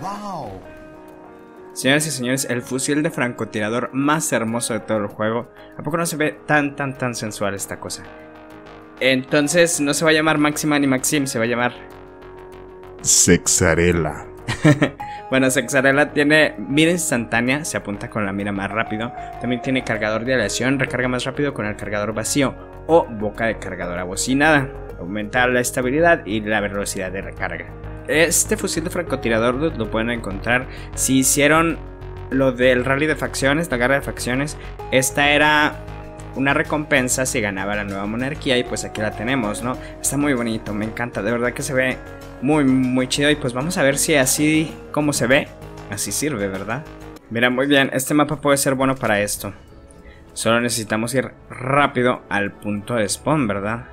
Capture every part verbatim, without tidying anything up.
Wow. Señoras y señores, el fusil de francotirador más hermoso de todo el juego. ¿A poco no se ve tan, tan, tan sensual esta cosa? Entonces no se va a llamar Máxima ni Maxim, se va a llamar Sexarela. Bueno, Sexarela tiene mira instantánea, se apunta con la mira más rápido. También tiene cargador de aleación, recarga más rápido con el cargador vacío. O boca de cargador abocinada, aumenta la estabilidad y la velocidad de recarga. Este fusil de francotirador lo pueden encontrar si hicieron lo del rally de facciones, la guerra de facciones. Esta era una recompensa si ganaba la nueva monarquía y pues aquí la tenemos, ¿no? Está muy bonito, me encanta, de verdad que se ve muy muy chido y pues vamos a ver si así como se ve, así sirve, ¿verdad? Mira, muy bien, este mapa puede ser bueno para esto. Solo necesitamos ir rápido al punto de spawn, ¿verdad?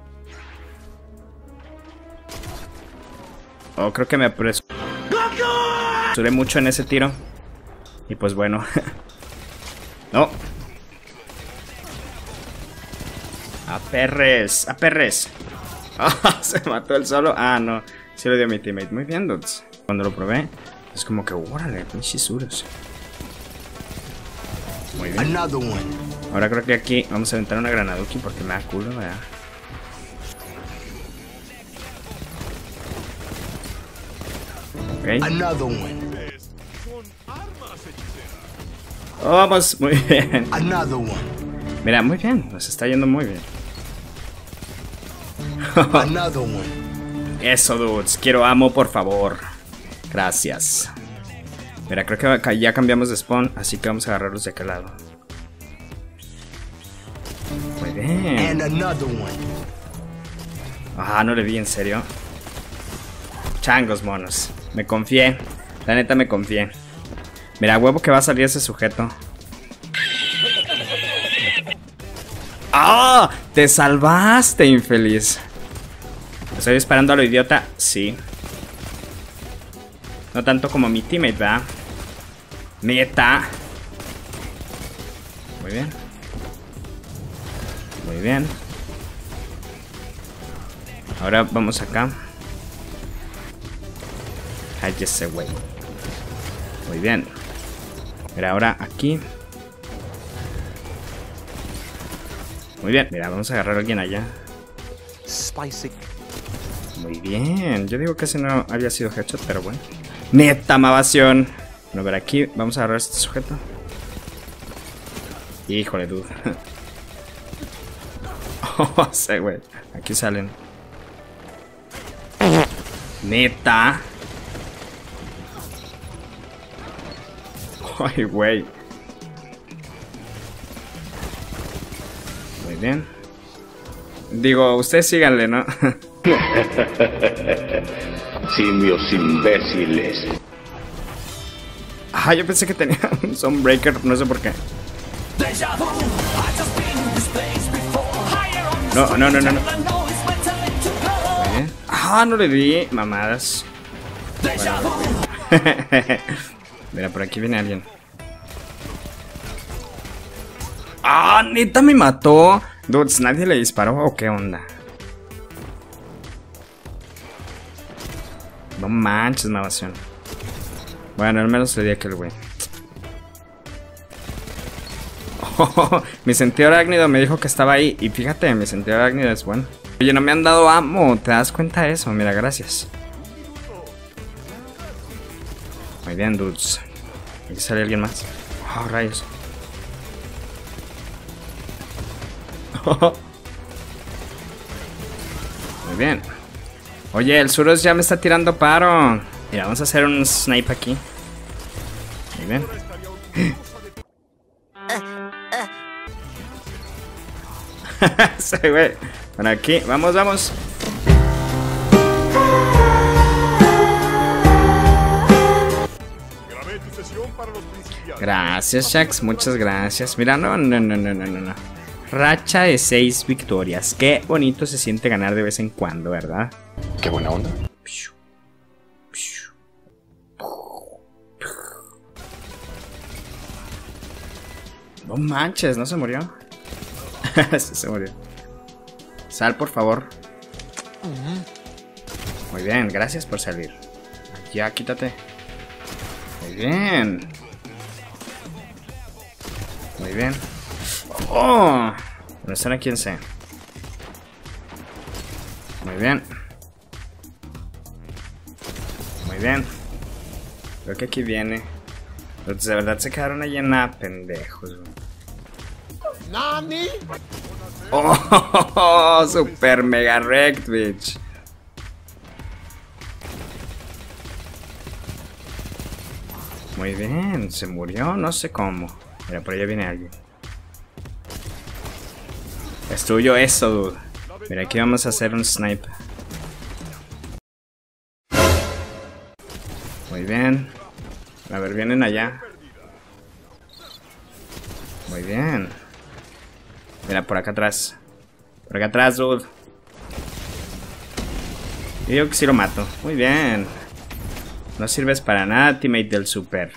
Oh, creo que me apresuré mucho en ese tiro. Y pues bueno. No. A perres, a perres. Oh, se mató él solo. Ah, no. Sí lo dio mi teammate. Muy bien, dudes. Cuando lo probé, es como que, órale, pinches suros. Muy bien. Ahora creo que aquí vamos a aventar una granaduki porque me da culo, ¿verdad? Okay. Oh, vamos, muy bien. Mira, muy bien, nos está yendo muy bien. Eso, dudes, quiero ammo, por favor. Gracias. Mira, creo que ya cambiamos de spawn, así que vamos a agarrarlos de aquel lado. Muy bien. Ah, no le vi, en serio. Changos, monos. Me confié. La neta me confié. Mira, huevo que va a salir ese sujeto. ¡Ah! ¡Te salvaste, infeliz! ¿Estoy disparando a lo idiota? Sí. No tanto como mi teammate, ¿verdad? Neta. Muy bien. Muy bien. Ahora vamos acá. Cállese, güey. Muy bien. Mira, ahora aquí. Muy bien. Mira, vamos a agarrar a alguien allá. Spicy. Muy bien. Yo digo que ese no había sido headshot, pero bueno. Neta, mavación. Bueno, a ver, aquí vamos a agarrar a este sujeto. Híjole, dude. Oh, sí, güey. Aquí salen. Neta. Ay, güey. Muy bien. Digo, ustedes síganle, ¿no? Simios imbéciles. Ah, yo pensé que tenía un Sunbreaker, no sé por qué. No, no, no, no, no. Muy bien. Ah, no le di mamadas. Bueno. Mira, por aquí viene alguien. ¡Ah, neta me mató! Dudes, ¿nadie le disparó o qué onda? No manches, mavación. Bueno, al menos le di a aquel güey. Oh, mi sentido arácnido me dijo que estaba ahí. Y fíjate, mi sentido arácnido es bueno. Oye, no me han dado ammo, ¿te das cuenta de eso? Mira, gracias. Muy bien, dudes. Aquí sale alguien más. Oh, rayos. Muy bien. Oye, el Suros ya me está tirando paro. Mira, vamos a hacer un snipe aquí. Muy bien. Sí, güey. Bueno, aquí, vamos, vamos. Gracias, Shax, muchas gracias. Mira, no, no, no, no, no, no. Racha de seis victorias. Qué bonito se siente ganar de vez en cuando, ¿verdad? Qué buena onda. No manches, ¿no se murió? Sí, se murió. Sal, por favor. Muy bien, gracias por salir. Ya, quítate. Muy bien. Muy bien. ¡Oh! No están aquí en C. Muy bien. Muy bien. Creo que aquí viene. Pero de verdad se quedaron ahí en nada, pendejos. ¿Nani? Oh, super mega wrecked, bitch. Muy bien, se murió, no sé cómo. Mira, por allá viene alguien. Es tuyo eso, dude. Mira, aquí vamos a hacer un snipe. Muy bien. A ver, vienen allá. Muy bien. Mira, por acá atrás. Por acá atrás, dude. Yo digo que sí lo mato. Muy bien. No sirves para nada, teammate del super.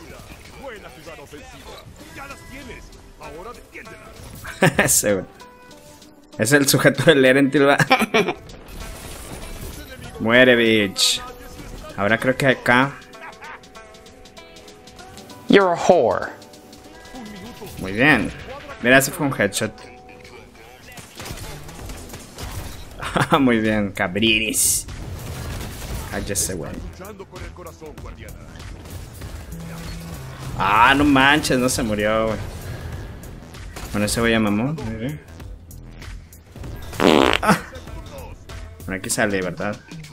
Ese, güey. Es el sujeto del Eren, tío. Muere, bitch. Ahora creo que acá. You're a whore. Muy bien. Mira, ese fue un headshot. Muy bien, cabriris. Cállese, güey. Ah, no manches, no se murió, güey. Bueno, ese güey ya mamó. Muy bien. Ah. Bueno, aquí sale, ¿verdad?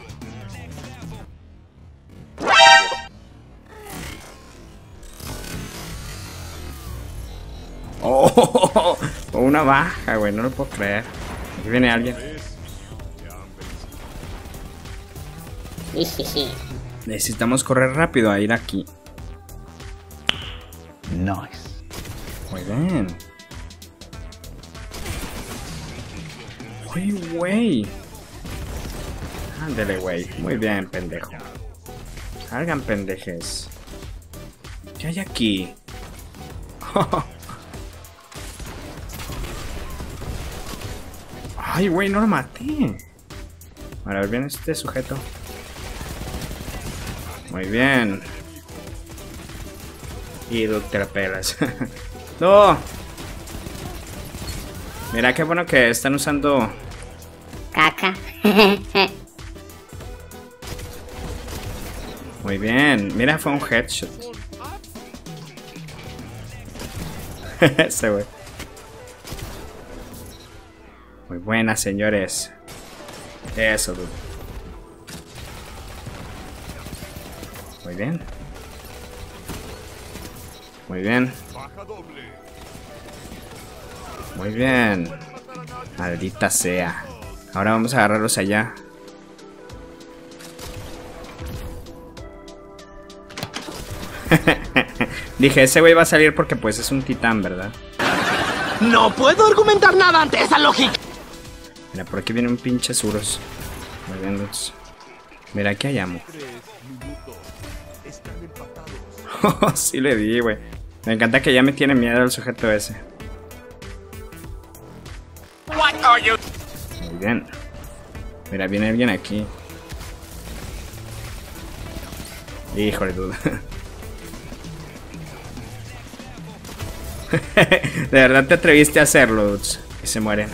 Oh, una baja, güey, no lo puedo creer. Aquí viene alguien. Necesitamos correr rápido a ir aquí. Nice. Muy bien. Uy, güey. Ándale, güey. Muy bien, pendejo. Salgan, pendejes. ¿Qué hay aquí? Ay, güey, no lo maté. A ver, viene este sujeto. Muy bien. Y tú te la pelas. ¡No! Mira qué bueno que están usando Caca. Muy bien. Mira, fue un headshot. Ese güey. Muy buena, señores. Eso, dude. Muy bien. Muy bien. Muy bien. Maldita sea. Ahora vamos a agarrarlos allá. Dije, ese güey va a salir porque pues es un titán, ¿verdad? No puedo argumentar nada ante esa lógica. Mira, por aquí viene un pinche Suros. Muy bien, Lutz. Mira, aquí hay amo. Sí le di, güey. Me encanta que ya me tiene miedo el sujeto ese. Muy bien. Mira, viene alguien aquí. Híjole, duda. De verdad te atreviste a hacerlo, dudes. Y se mueren.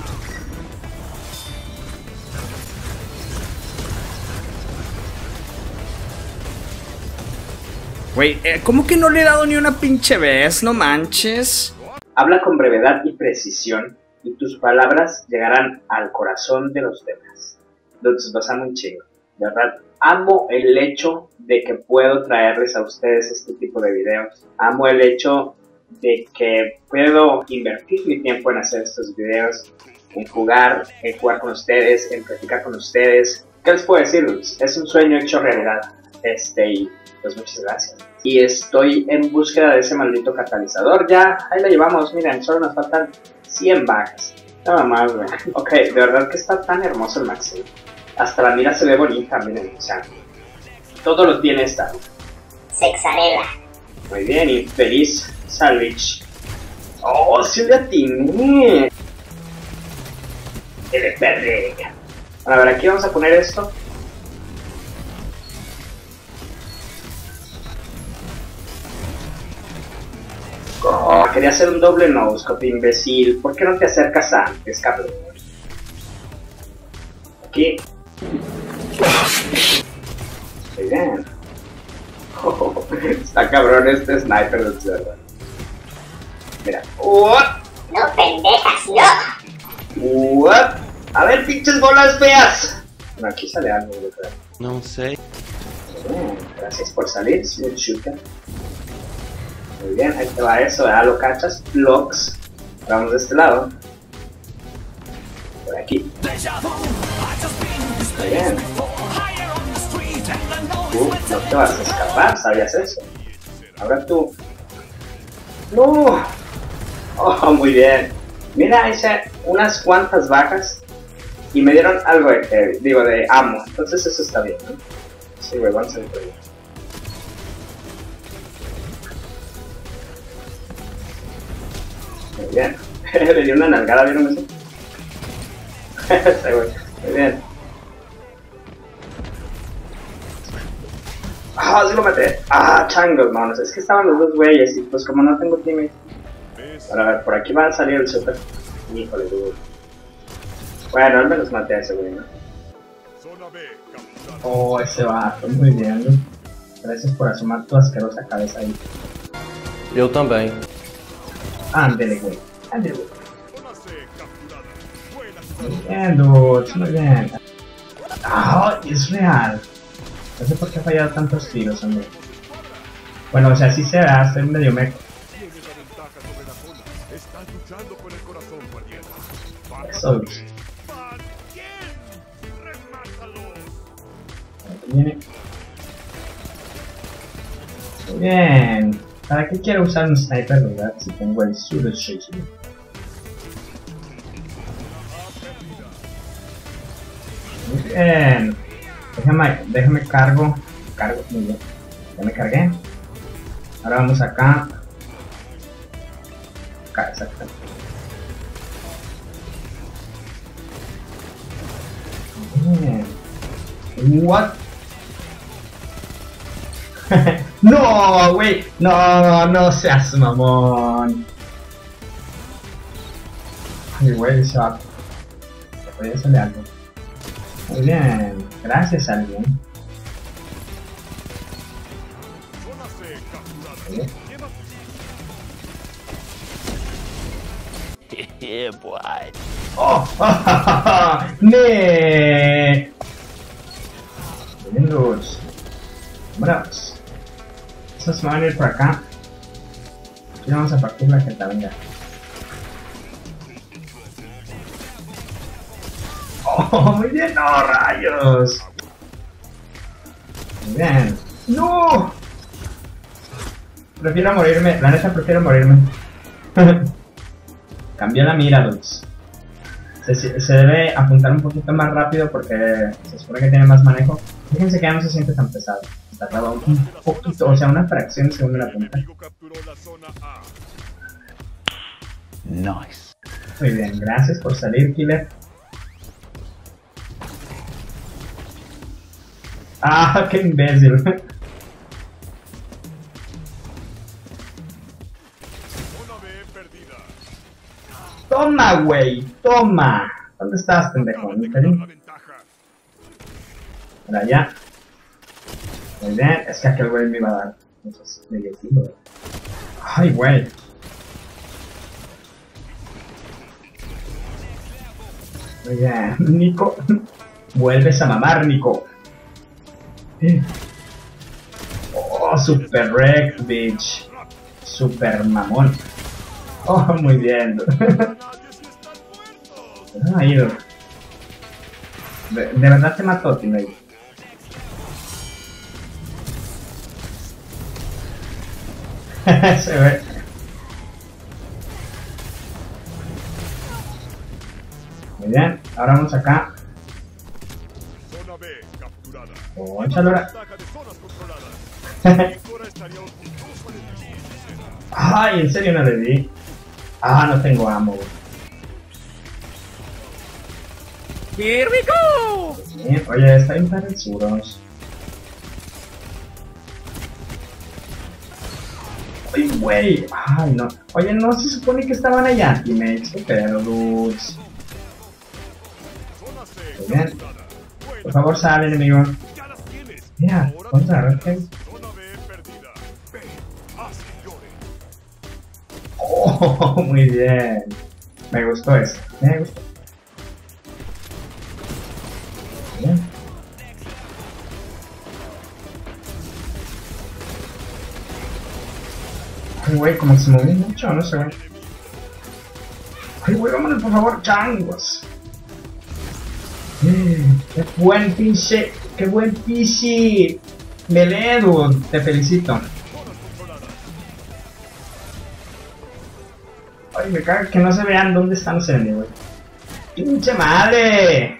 Güey, eh, ¿cómo que no le he dado ni una pinche vez? No manches. Habla con brevedad y precisión y tus palabras llegarán al corazón de los demás. Dudes, los amo un chingo, de verdad. Amo el hecho de que puedo traerles a ustedes este tipo de videos. Amo el hecho de que puedo invertir mi tiempo en hacer estos videos, en jugar, en jugar con ustedes, en platicar con ustedes. ¿Qué les puedo decir? Es un sueño hecho realidad. Este, y pues muchas gracias. Y estoy en búsqueda de ese maldito catalizador. Ya, ahí lo llevamos. Miren, solo nos faltan cien bajas. Nada más, güey. Ok, de verdad que está tan hermoso el Maxi. Hasta la mira se ve bonita, miren. O sea, todos los bienes están. Sexarela. Muy bien, y feliz Salvage. ¡Oh, sí le atiné! El verde. A ver, aquí vamos a poner esto. quería hacer un doble no-scope, imbécil. ¿Por qué no te acercas antes, cabrón? Aquí. Muy bien. Oh, está cabrón este sniper, de verdad. Mira. What? No, pendejas, no. What? A ver, pinches bolas feas. No, aquí sale algo, yo creo. No sé. Bien, gracias por salir, Smooth Shooter. Muy bien, ahí te va eso, ¿verdad? Lo cachas. Blocks. Vamos de este lado. Por aquí. Muy bien. Tú no te vas a escapar, ¿sabías eso? Ahora tú. ¡No! Oh, muy bien. Mira, hice unas cuantas bajas y me dieron algo de heavy, digo, de ammo. Entonces eso está bien, ¿no? Sí, güey, vamos a ver por ahí. Muy bien. Le di una nalgada, ¿vieron eso? Sí, güey. Muy bien. Ah, sí lo maté. Ah, changos, manos. Es que estaban los dos güeyes y pues como no tengo teammate. Ahora, a ver, por aquí va a salir el super. Híjole, dude. Bueno, al menos maté a ese güey, ¿no? Oh, ese vato, muy bien, ¿no? Gracias por asomar tu asquerosa cabeza ahí. Eu também. Ándele, güey. Ándele, güey. Muy bien, dude. Muy bien. Ah, oh, es real. No sé por qué he fallado tantos tiros, hombre. Bueno, o sea, sí se va a hacer medio meco. Eso, Luis. Viene. Muy bien. ¿Para qué quiero usar un sniper, verdad? Si tengo el pseudo shit. Muy bien. Déjame, déjame cargo. Cargo, muy bien. Ya me cargué. Ahora vamos acá. Acá, exacto. Bien. What? No, güey. No, no seas mamón. Ay, güey, shot. Te podía salir algo. Muy bien. Gracias, alguien. Yeah, boy. ¡Oh! ¡Ne! Bien, Luz. Vámonos. Estos van a ir por acá. Y vamos a partir la gente, venga. ¡Oh! Muy bien, no, rayos. Muy bien. ¡No! Prefiero morirme, la neta prefiero morirme. Cambió la mira, Luz. Se, se debe apuntar un poquito más rápido porque se supone que tiene más manejo. Fíjense que ya no se siente tan pesado. Está grabado un poquito, o sea, una fracción de segundo en la punta. Nice. Muy bien, gracias por salir, Killer. Ah, qué imbécil. Toma, güey, toma. ¿Dónde estás, pendejo? Por allá. Muy bien, es que aquel güey me iba a dar. Eso es negativo. Ay, güey. Muy bien, Nico. Vuelves a mamar, Nico. Oh, super wreck, bitch. Super mamón. Oh, muy bien. Ah, ido. De, de verdad te mató, teammate. Se ve. Muy bien, ahora vamos acá. Oh, chalora. Ay, en serio no le di. Ah, no tengo ammo. Here we go. Bien, oye, está bien para seguros. ¡Ay, güey! ¡Ay, no! Oye, no se supone que estaban allá, teammates. ¿Qué pedo, dudes? Muy bien. Por favor, sale, enemigo. Mira, contra Redhead. Oh, muy bien. Me gustó eso. Me gustó. Bien. Ay, güey, como que se movió mucho, no sé, güey. Ay, güey, vámonos, por favor, changos. Mm, qué buen pinche, qué buen pinche melee, dude. Te felicito. Ay, me caga que no se vean dónde están los enemigos. ¡Pinche madre!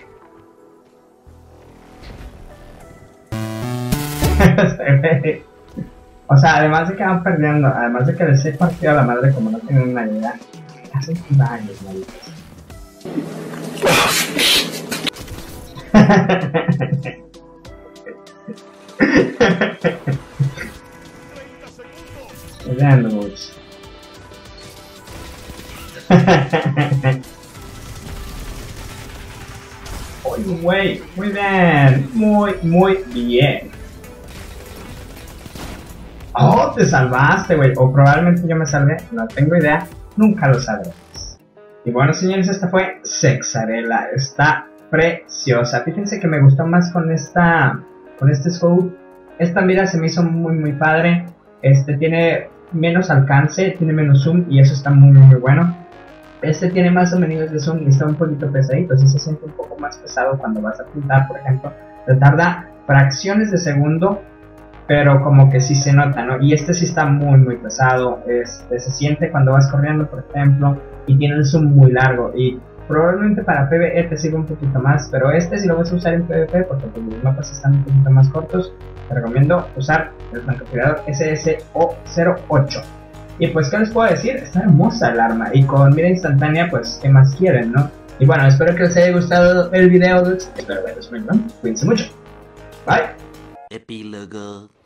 O sea, además de que van perdiendo, además de que les he partido a la madre como no tienen una idea, hacen daños, malditos. Vean, dudes. Uy, güey, muy bien, muy, muy bien. Oh, te salvaste, güey. O probablemente yo me salvé, no tengo idea, nunca lo sabremos. Y bueno, señores, esta fue Sexarela. Está preciosa. Fíjense que me gustó más con esta, con este scope. Esta mira se me hizo muy, muy padre. Este tiene menos alcance, tiene menos zoom y eso está muy, muy bueno. Este tiene más o menos de zoom y está un poquito pesadito, así se siente un poco más pesado cuando vas a apuntar, por ejemplo. Te tarda fracciones de segundo, pero como que sí se nota, ¿no? Y este sí está muy, muy pesado. Este se siente cuando vas corriendo, por ejemplo, y tiene un zoom muy largo. Y probablemente para PvE te sirve un poquito más, pero este si lo vas a usar en PvP, porque pues, los mapas están un poquito más cortos, te recomiendo usar el francotirador S S O cero ocho. Y pues, ¿qué les puedo decir? Está hermosa el arma. Y con mira instantánea, pues, ¿qué más quieren, no? Y bueno, espero que les haya gustado el video. Espero verlos pronto. Cuídense mucho. Bye. Epílogo.